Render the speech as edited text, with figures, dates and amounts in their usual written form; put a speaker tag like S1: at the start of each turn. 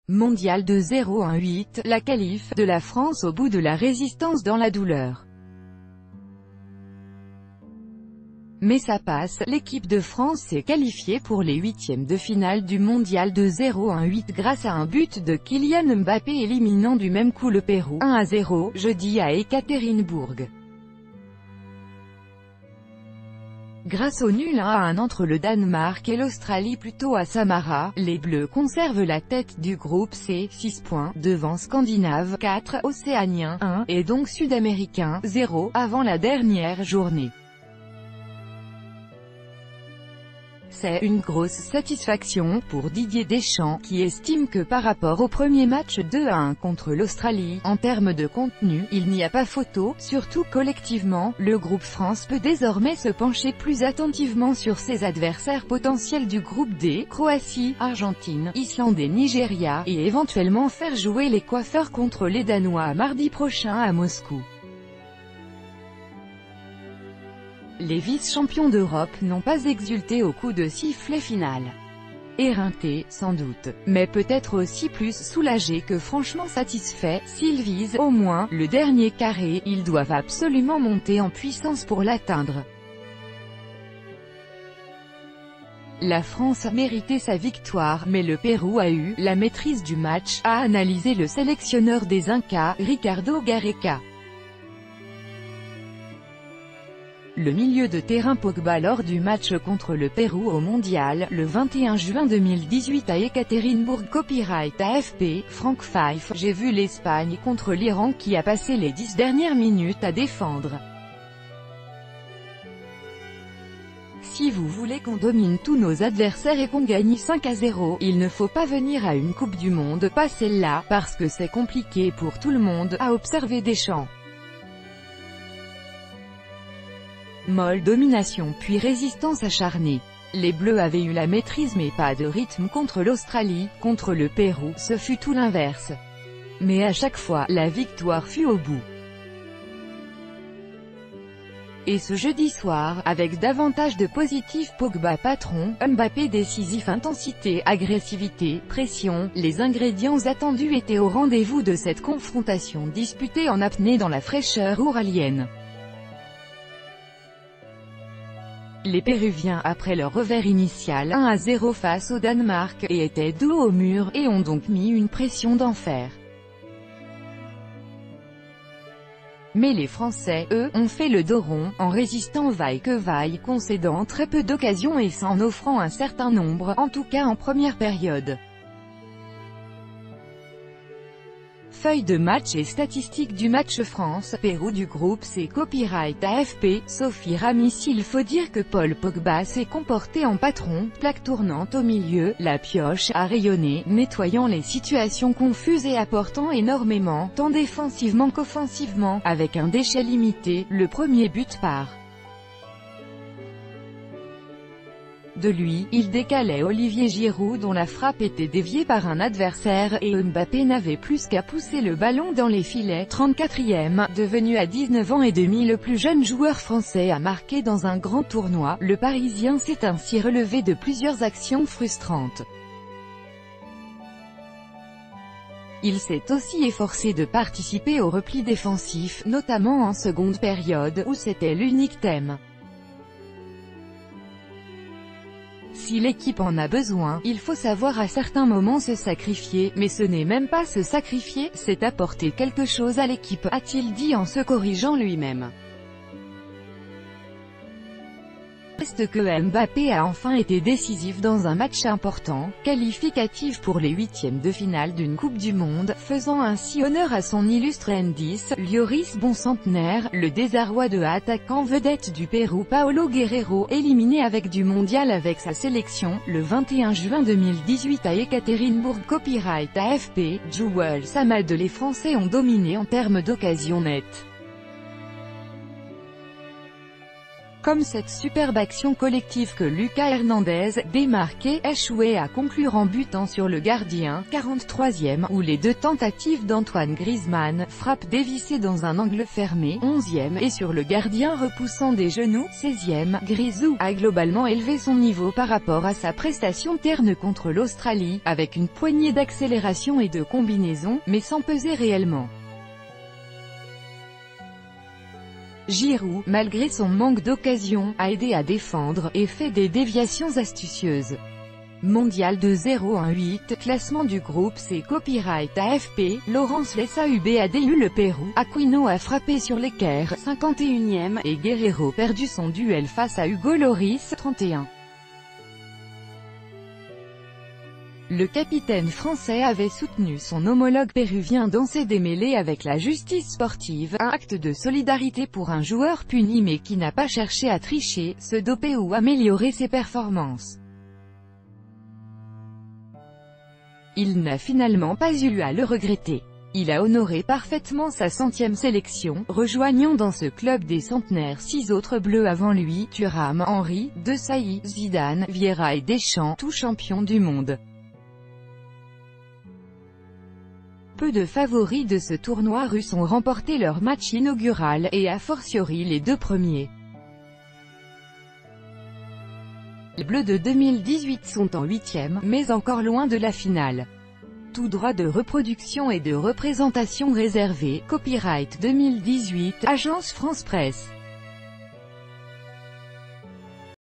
S1: Mondial de 0-1-8, la qualif de la France au bout de la résistance dans la douleur. Mais ça passe, l'équipe de France s'est qualifiée pour les huitièmes de finale du Mondial de 0-1-8 grâce à un but de Kylian Mbappé éliminant du même coup le Pérou, 1-0, jeudi à Ekaterinbourg. Grâce au nul 1-1 entre le Danemark et l'Australie plutôt à Samara, les Bleus conservent la tête du groupe C, 6 points, devant Scandinaves, 4, Océaniens, 1, et donc Sud-Américains, 0, avant la dernière journée. C'est une grosse satisfaction pour Didier Deschamps, qui estime que par rapport au premier match 2-1 contre l'Australie, en termes de contenu, il n'y a pas photo, surtout collectivement, le groupe France peut désormais se pencher plus attentivement sur ses adversaires potentiels du groupe D, Croatie, Argentine, Islande et Nigeria, et éventuellement faire jouer les coiffeurs contre les Danois mardi prochain à Moscou. Les vice-champions d'Europe n'ont pas exulté au coup de sifflet final. Éreintés, sans doute, mais peut-être aussi plus soulagés que franchement satisfaits, s'ils visent, au moins, le dernier carré, ils doivent absolument monter en puissance pour l'atteindre. La France a mérité sa victoire, mais le Pérou a eu la maîtrise du match, a analysé le sélectionneur des Incas, Ricardo Gareca. Le milieu de terrain Pogba lors du match contre le Pérou au Mondial, le 21 juin 2018 à Ekaterinbourg. Copyright AFP, Franck Fife. J'ai vu l'Espagne contre l'Iran qui a passé les 10 dernières minutes à défendre. Si vous voulez qu'on domine tous nos adversaires et qu'on gagne 5-0, il ne faut pas venir à une Coupe du Monde, pas celle-là, parce que c'est compliqué pour tout le monde, a observé Deschamps. Molle domination puis résistance acharnée. Les Bleus avaient eu la maîtrise mais pas de rythme contre l'Australie, contre le Pérou, ce fut tout l'inverse. Mais à chaque fois, la victoire fut au bout. Et ce jeudi soir, avec davantage de positif, Pogba patron, Mbappé décisif, intensité, agressivité, pression, les ingrédients attendus étaient au rendez-vous de cette confrontation disputée en apnée dans la fraîcheur ouralienne. Les Péruviens, après leur revers initial 1-0 face au Danemark, et étaient dos au mur, et ont donc mis une pression d'enfer. Mais les Français, eux, ont fait le dos rond, en résistant vaille que vaille, concédant très peu d'occasions et s'en offrant un certain nombre, en tout cas en première période. Feuille de match et statistiques du match France-Pérou du groupe C. Copyright AFP, Sophie Ramis. Il faut dire que Paul Pogba s'est comporté en patron, plaque tournante au milieu, la pioche a rayonné, nettoyant les situations confuses et apportant énormément, tant défensivement qu'offensivement, avec un déchet limité, le premier but par de lui, il décalait Olivier Giroud dont la frappe était déviée par un adversaire, et Mbappé n'avait plus qu'à pousser le ballon dans les filets. 34e, devenu à 19 ans et demi le plus jeune joueur français à marquer dans un grand tournoi, le Parisien s'est ainsi relevé de plusieurs actions frustrantes. Il s'est aussi efforcé de participer au repli défensif, notamment en seconde période, où c'était l'unique thème. Si l'équipe en a besoin, il faut savoir à certains moments se sacrifier, mais ce n'est même pas se sacrifier, c'est apporter quelque chose à l'équipe, a-t-il dit en se corrigeant lui-même. Reste que Mbappé a enfin été décisif dans un match important, qualificatif pour les huitièmes de finale d'une Coupe du Monde, faisant ainsi honneur à son illustre N10, Lloris Boncentenaire, le désarroi de attaquant vedette du Pérou Paolo Guerrero, éliminé avec du mondial avec sa sélection, le 21 juin 2018 à Ekaterinbourg. Copyright AFP, Jewel Samad. Les Français ont dominé en termes d'occasions nettes. Comme cette superbe action collective que Lucas Hernandez, démarqué, échouait à conclure en butant sur le gardien, 43e, ou les deux tentatives d'Antoine Griezmann, frappe dévissée dans un angle fermé, 11e, et sur le gardien repoussant des genoux, 16e, Grisou a globalement élevé son niveau par rapport à sa prestation terne contre l'Australie, avec une poignée d'accélération et de combinaison, mais sans peser réellement. Giroud, malgré son manque d'occasion, a aidé à défendre, et fait des déviations astucieuses. Mondial de 0-1-8, classement du groupe C. Copyright AFP, Laurence Lessa-UB a déçu le Pérou, Aquino a frappé sur l'équerre, 51e, et Guerreiro perdu son duel face à Hugo Lloris, 31. Le capitaine français avait soutenu son homologue péruvien dans ses démêlés avec la justice sportive, un acte de solidarité pour un joueur puni mais qui n'a pas cherché à tricher, se doper ou améliorer ses performances. Il n'a finalement pas eu lieu à le regretter. Il a honoré parfaitement sa 100e sélection, rejoignant dans ce club des centenaires 6 autres bleus avant lui, Thuram, Henry, Desailly, Zidane, Vieira et Deschamps, tous champions du monde. Peu de favoris de ce tournoi russe ont remporté leur match inaugural, et a fortiori les deux premiers. Les Bleus de 2018 sont en 8e, mais encore loin de la finale. Tout droit de reproduction et de représentation réservé, copyright 2018, Agence France Presse.